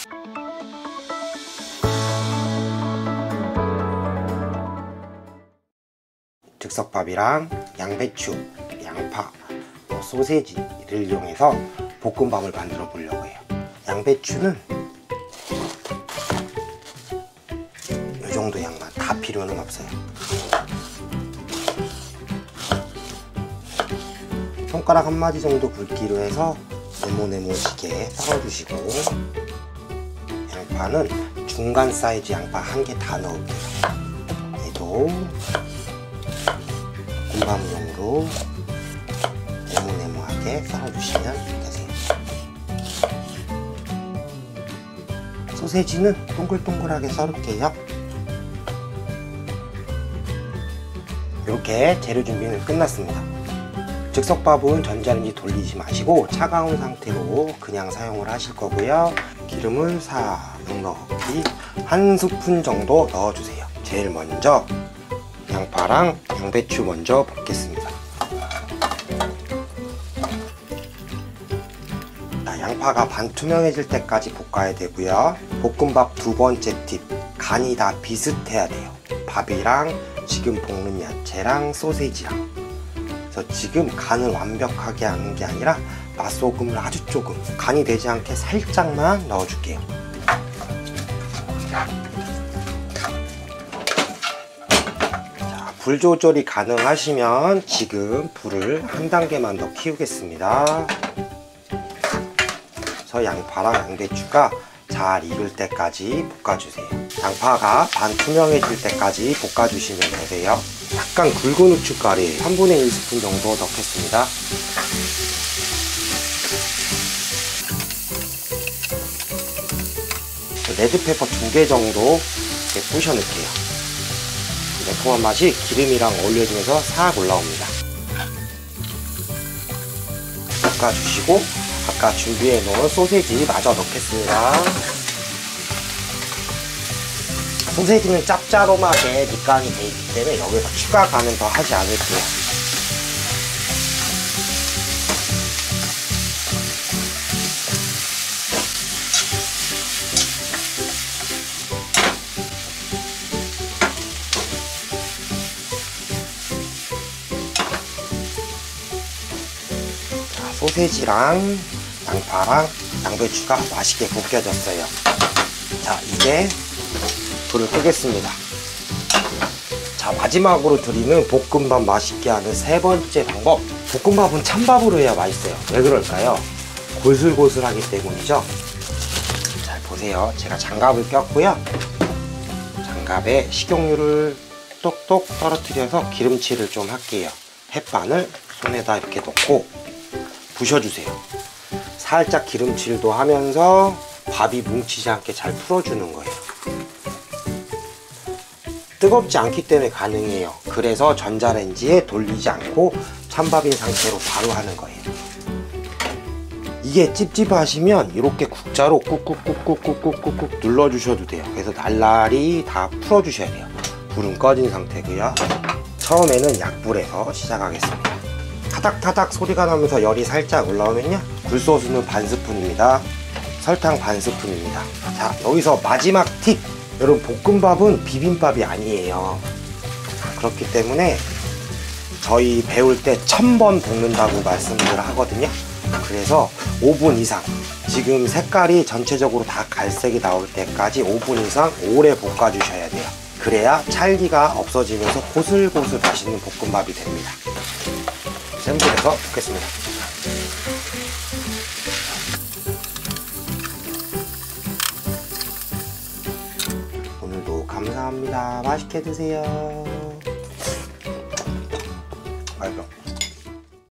즉석밥이랑 양배추, 양파, 소세지를 이용해서 볶음밥을 만들어 보려고 해요. 양배추는 이 정도 양만, 다 필요는 없어요. 손가락 한 마디 정도 굵기로 해서 네모네모지게 썰어주시고, 양파는 중간 사이즈 양파 한 개 다 넣을게요. 얘도 볶음밥용으로 네모네모하게 썰어주시면 되세요. 소세지는 동글동글하게 썰을게요. 이렇게 재료 준비는 끝났습니다. 즉석밥은 전자레인지 돌리지 마시고 차가운 상태로 그냥 사용을 하실 거고요. 기름을 사 넉넉히 한 스푼 정도 넣어주세요. 제일 먼저 양파랑 양배추 먼저 볶겠습니다. 양파가 반투명해질 때까지 볶아야 되고요. 볶음밥 두 번째 팁, 간이 다 비슷해야 돼요. 밥이랑 지금 볶는 야채랑 소세지랑. 그래서 지금 간을 완벽하게 하는 게 아니라 맛소금을 아주 조금, 간이 되지 않게 살짝만 넣어줄게요. 자, 불 조절이 가능하시면 지금 불을 한 단계만 더 키우겠습니다. 양파랑 양배추가 잘 익을 때까지 볶아주세요. 양파가 반투명해질 때까지 볶아주시면 되세요. 약간 굵은 후춧가루 3분의 1스푼 정도 넣겠습니다. 레드페퍼 2개 정도 이렇게 부셔 넣을게요. 매콤한 맛이 기름이랑 어울려지면서 싹 올라옵니다. 볶아주시고 아까 준비해 놓은 소세지 마저 넣겠습니다. 소세지는 짭짤하게 밑간이 되어 있기 때문에 여기서 추가 간은 더 하지 않을게요. 자, 소세지랑 양파랑 양배추가 맛있게 볶여졌어요. 자, 이제 불을 끄겠습니다. 자, 마지막으로 드리는 볶음밥 맛있게 하는 세 번째 방법. 볶음밥은 찬밥으로 해야 맛있어요. 왜 그럴까요? 고슬고슬하기 때문이죠. 잘 보세요. 제가 장갑을 꼈고요. 장갑에 식용유를 똑똑 떨어뜨려서 기름칠을 좀 할게요. 햇반을 손에다 이렇게 놓고 부셔주세요. 살짝 기름칠도 하면서 밥이 뭉치지 않게 잘 풀어주는 거예요. 뜨겁지 않기 때문에 가능해요. 그래서 전자레인지에 돌리지 않고 찬밥인 상태로 바로 하는 거예요. 이게 찝찝하시면 이렇게 국자로 꾹꾹꾹꾹꾹꾹꾹 눌러주셔도 돼요. 그래서 날라리 다 풀어주셔야 돼요. 불은 꺼진 상태고요. 처음에는 약불에서 시작하겠습니다. 타닥타닥 소리가 나면서 열이 살짝 올라오면요, 굴소스는 반 스푼입니다. 설탕 반 스푼입니다. 자, 여기서 마지막 팁! 여러분, 볶음밥은 비빔밥이 아니에요. 그렇기 때문에 저희 배울 때 1000번 볶는다고 말씀을 하거든요. 그래서 5분 이상, 지금 색깔이 전체적으로 다 갈색이 나올 때까지 5분 이상 오래 볶아주셔야 돼요. 그래야 찰기가 없어지면서 고슬고슬 맛있는 볶음밥이 됩니다. 센 불에서 볶겠습니다. 오늘도 감사합니다. 맛있게 드세요. 맛있어.